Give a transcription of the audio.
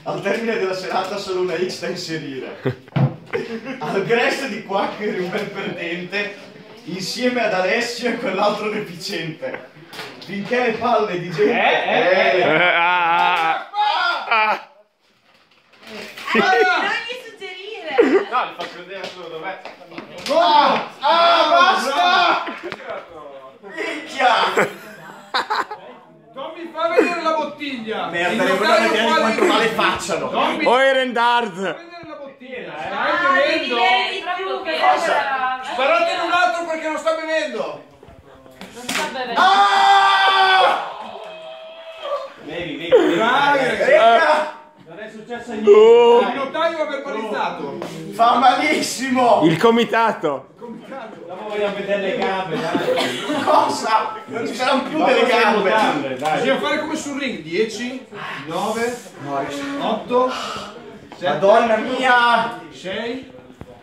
Al termine della serata solo una X da inserire. Al Grest di Quacker un bel perdente, insieme ad Alessio e quell'altro deficiente. Finché le palle di gente... Non gli suggerire! No, gli faccio vedere solo dov'è. Basta! Minchia! Tommy, fa vedere la bottiglia! Merda, devo vedere di quanto male facciano! Tommy, Oh, Erendard! fa vedere la bottiglia! Stai Ah, devi bevendo? bere di più che cosa? Sparate in un altro perché non sta bevendo! Non sta bevendo. Bevi. Dai, Raga! Non è successo il niente. notaio ha verbalizzato! Fa malissimo! Il comitato! Dopo vogliamo vedere le gambe, dai. Cosa? Non ci saranno più delle gambe! Dai. Bisogna fare come sul ring: 10, 9, 8, 7, Madonna mia! 6,